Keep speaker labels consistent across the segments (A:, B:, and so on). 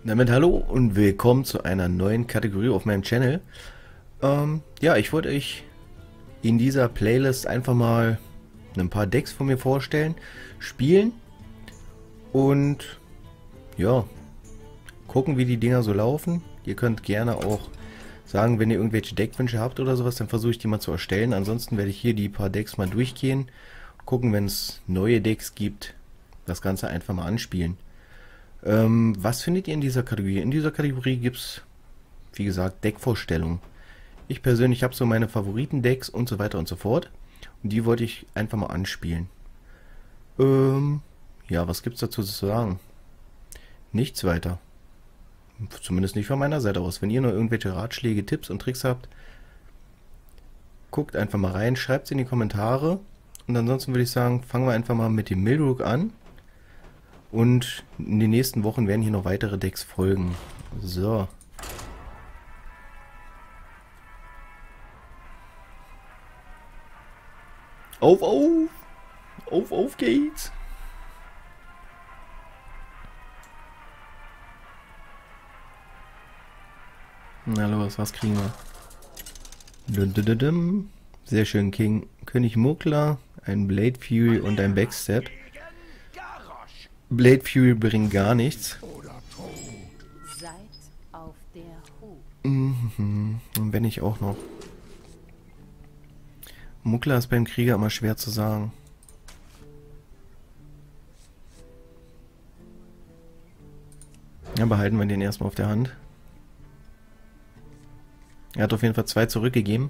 A: Damit hallo und willkommen zu einer neuen Kategorie auf meinem Channel. Ja, ich wollte euch in dieser Playlist einfach mal ein paar Decks von mir vorstellen, spielen und ja, gucken, wie die Dinger so laufen. Ihr könnt gerne auch sagen, wenn ihr irgendwelche Deckwünsche habt oder sowas, dann versuche ich die mal zu erstellen. Ansonsten werde ich hier die paar Decks mal durchgehen, gucken, wenn es neue Decks gibt, das Ganze einfach mal anspielen. Was findet ihr in dieser Kategorie? In dieser Kategorie gibt es, wie gesagt, Deckvorstellungen. Ich persönlich habe so meine Favoriten-Decks und so weiter und so fort. Und die wollte ich einfach mal anspielen. Ja, was gibt's dazu zu sagen? Nichts weiter. Zumindest nicht von meiner Seite aus. Wenn ihr noch irgendwelche Ratschläge, Tipps und Tricks habt, guckt einfach mal rein, schreibt es in die Kommentare. Und ansonsten würde ich sagen, fangen wir einfach mal mit dem Milrook an. Und in den nächsten Wochen werden hier noch weitere Decks folgen. So. Auf, auf! Auf geht's! Na los, was kriegen wir? Dum, dum, dum, dum. Sehr schön, König Mokla, ein Blade Fury und ein Backstep. Blade Fury bringt gar nichts.
B: Seid auf der Hut.
A: Und wenn ich auch noch. Mokla ist beim Krieger immer schwer zu sagen. Ja, behalten wir den erstmal auf der Hand. Er hat auf jeden Fall 2 zurückgegeben.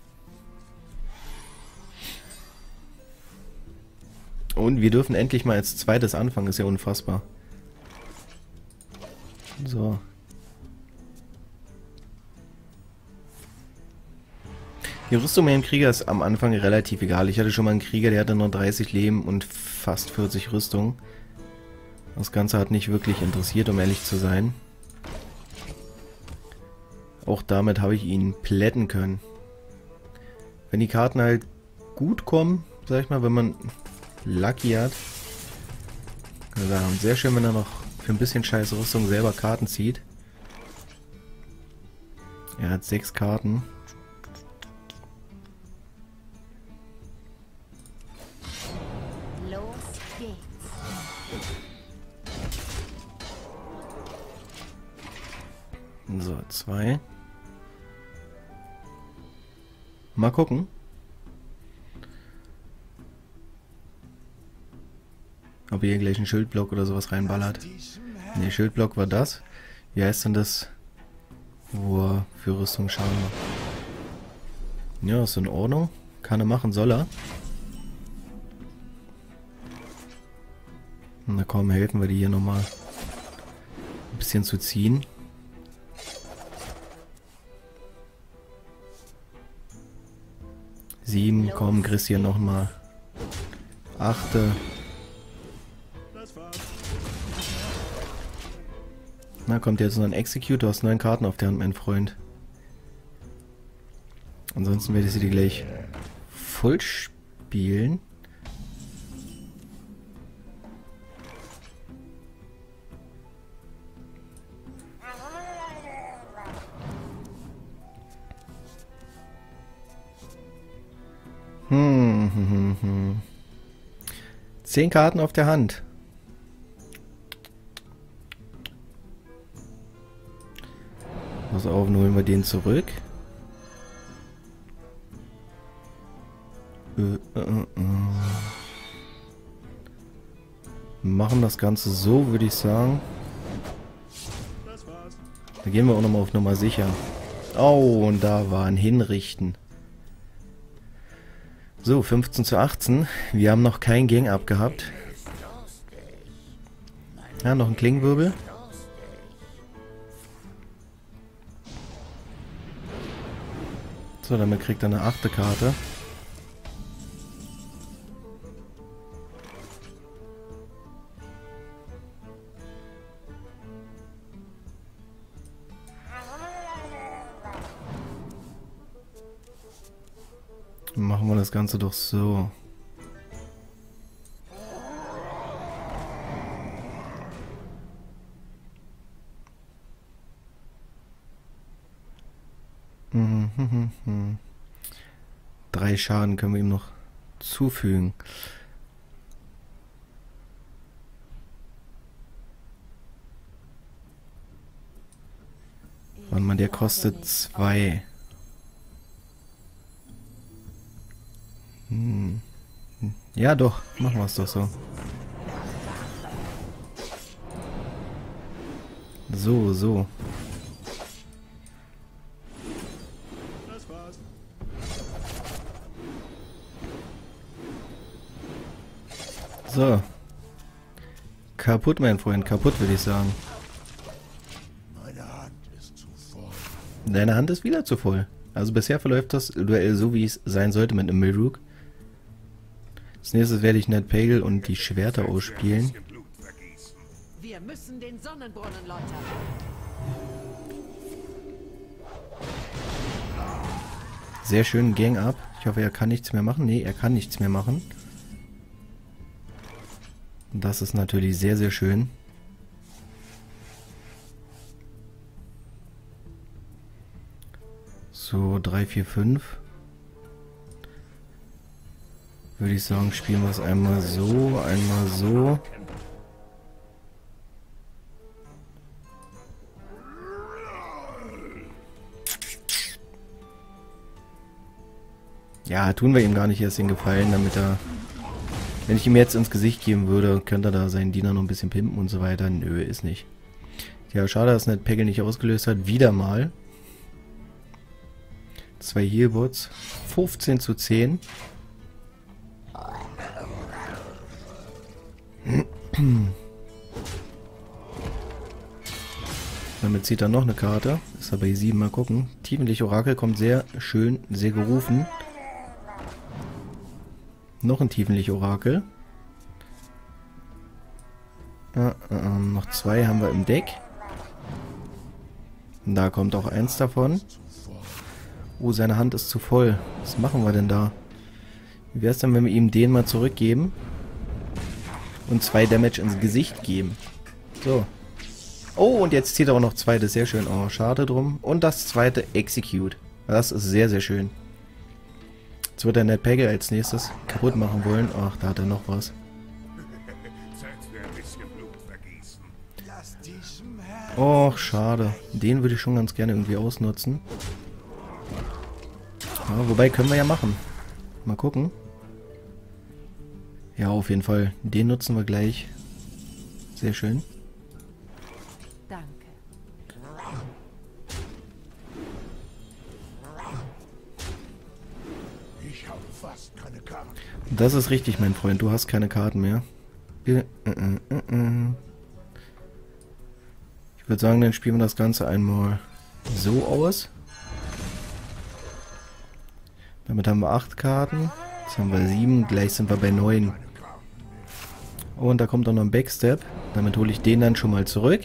A: Und wir dürfen endlich mal als zweites anfangen, ist ja unfassbar. So. Die Rüstung mit dem Krieger ist am Anfang relativ egal. Ich hatte schon mal einen Krieger, der hatte nur 30 Leben und fast 40 Rüstung. Das Ganze hat nicht wirklich interessiert, um ehrlich zu sein. Auch damit habe ich ihn plätten können. Wenn die Karten halt gut kommen, sag ich mal, wenn man Lucky hat. Ja, sehr schön, wenn er noch für ein bisschen scheiß Rüstung selber Karten zieht. Er hat 6 Karten.
B: Los geht's.
A: So, 2. Mal gucken. Ob ihr hier gleich einen Schildblock oder sowas reinballert. Ne, Schildblock war das. Wie heißt denn das, wo er für Rüstung Schaden macht? Ja, ist in Ordnung. Kann er machen, soll er. Na komm, helfen wir die hier nochmal ein bisschen zu ziehen. Sieben, komm, Christian nochmal. 8. Na, kommt jetzt noch ein Executor aus 9 Karten auf der Hand, mein Freund. Ansonsten werde ich sie die gleich voll spielen. Hm. 10 Karten auf der Hand. Pass auf, nun holen wir den zurück. Machen das Ganze so, würde ich sagen. Da gehen wir auch nochmal auf Nummer sicher. Oh, und da war ein Hinrichten. So, 15:18. Wir haben noch kein Gang-Up gehabt. Ja, noch ein Klingenwirbel. So, damit kriegt er eine 8. Karte. Machen wir das Ganze doch so. 3 Schaden können wir ihm noch zufügen. Warte mal, der kostet 2. Ja doch, machen wir es doch so. So. So. Kaputt, mein Freund, kaputt, würde ich sagen.
C: Meine Hand ist zu voll.
A: Deine Hand ist wieder zu voll. Also bisher verläuft das Duell so, wie es sein sollte mit einem Milrook. Als nächstes werde ich Ned Pagel und die Schwerter ausspielen.
D: Wir müssen den Sonnenbrunnen läutern.
A: Sehr schön, Gang up. Ich hoffe, er kann nichts mehr machen. Nee, er kann nichts mehr machen. Das ist natürlich sehr, sehr schön. So, 3, 4, 5. Würde ich sagen, spielen wir es einmal so, einmal so. Ja, tun wir ihm gar nicht erst den Gefallen, damit er... Wenn ich ihm jetzt ins Gesicht geben würde, könnte er da seinen Diener noch ein bisschen pimpen und so weiter. Nö, ist nicht. Ja, schade, dass Ned Pagel nicht ausgelöst hat. Wieder mal. 2 Healbots. 15:10. Damit zieht er noch eine Karte. Ist er bei 7. Mal gucken. Tiefenlicht Orakel kommt sehr schön, sehr gerufen. Noch ein Tiefenlicht Orakel. Noch 2 haben wir im Deck. Da kommt auch eins davon. Oh, seine Hand ist zu voll. Was machen wir denn da? Wie wäre es denn, wenn wir ihm den mal zurückgeben? Und 2 Damage ins Gesicht geben. So. Oh, und jetzt zieht er auch noch 2. Das ist sehr schön. Oh, schade drum. Und das zweite Execute. Das ist sehr, sehr schön. Jetzt wird der Ned Pagel als nächstes kaputt machen wollen. Ach, da hat er noch was. Och, schade. Den würde ich schon ganz gerne irgendwie ausnutzen. Ja, wobei, können wir ja machen. Mal gucken. Ja, auf jeden Fall. Den nutzen wir gleich. Sehr schön.
B: Danke.
C: Ich habe fast keine Karten.
A: Das ist richtig, mein Freund. Du hast keine Karten mehr. Ich würde sagen, dann spielen wir das Ganze einmal so aus. Damit haben wir 8 Karten. Jetzt haben wir 7. Gleich sind wir bei 9. Und da kommt auch noch ein Backstep. Damit hole ich den dann schon mal zurück.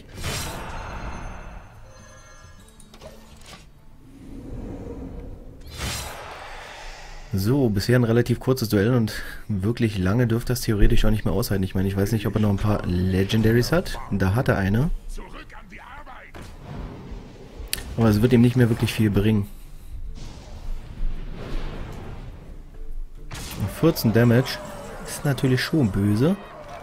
A: So, bisher ein relativ kurzes Duell und wirklich lange dürfte das theoretisch auch nicht mehr aushalten. Ich meine, ich weiß nicht, ob er noch ein paar Legendaries hat. Da hat er eine. Aber es wird ihm nicht mehr wirklich viel bringen. 14 Damage ist natürlich schon böse.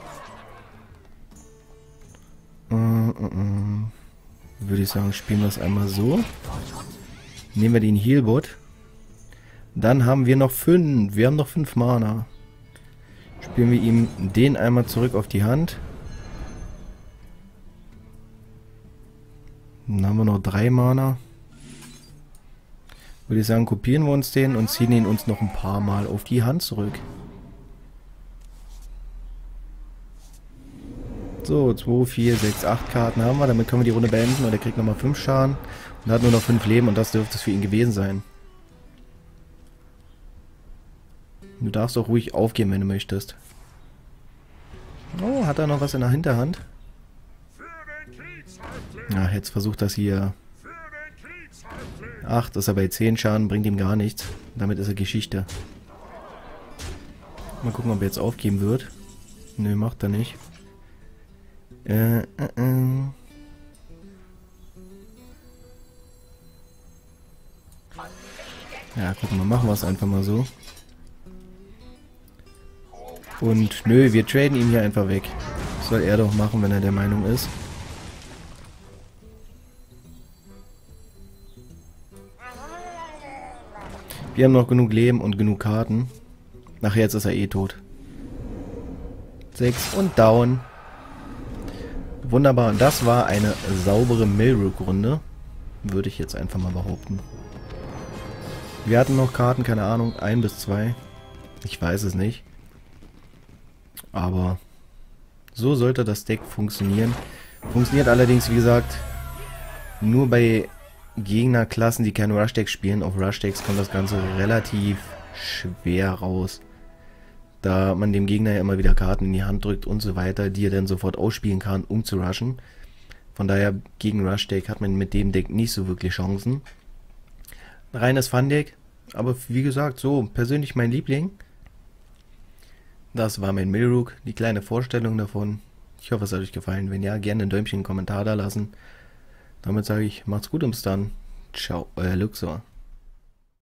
A: Würde ich sagen, spielen wir es einmal so. Nehmen wir den Healbot. Dann haben wir noch 5. Wir haben noch 5 Mana. Spielen wir ihm den einmal zurück auf die Hand. Dann haben wir noch 3 Mana. Würde ich sagen, kopieren wir uns den und ziehen ihn uns noch ein paar Mal auf die Hand zurück. So, 2, 4, 6, 8 Karten haben wir. Damit können wir die Runde beenden und er kriegt nochmal 5 Schaden. Und hat nur noch 5 Leben und das dürfte es für ihn gewesen sein. Du darfst auch ruhig aufgeben, wenn du möchtest. Oh, hat er noch was in der Hinterhand? Ja, jetzt versucht das hier. 8 ist er bei 10 Schaden, bringt ihm gar nichts. Damit ist er Geschichte. Mal gucken, ob er jetzt aufgeben wird. Nö, macht er nicht. Ja, guck mal, machen wir es einfach mal so. Und nö, wir traden ihn hier einfach weg. Das soll er doch machen, wenn er der Meinung ist. Wir haben noch genug Leben und genug Karten. Nachher jetzt ist er eh tot. 6 und down. Wunderbar. Und das war eine saubere Milrook-Runde. Würde ich jetzt einfach mal behaupten. Wir hatten noch Karten, keine Ahnung, 1 bis 2. Ich weiß es nicht. Aber so sollte das Deck funktionieren. Funktioniert allerdings, wie gesagt, nur bei Gegnerklassen, die kein Rush-Deck spielen. Auf Rush-Decks kommt das Ganze relativ schwer raus. Da man dem Gegner ja immer wieder Karten in die Hand drückt und so weiter, die er dann sofort ausspielen kann, um zu rushen. Von daher, gegen Rush-Deck hat man mit dem Deck nicht so wirklich Chancen. Ein reines Fun-Deck, aber wie gesagt, so persönlich mein Liebling. Das war mein Milrook, die kleine Vorstellung davon. Ich hoffe, es hat euch gefallen. Wenn ja, gerne ein Däumchen, einen Kommentar da lassen. Damit sage ich, macht's gut und bis dann. Ciao, euer Luxor.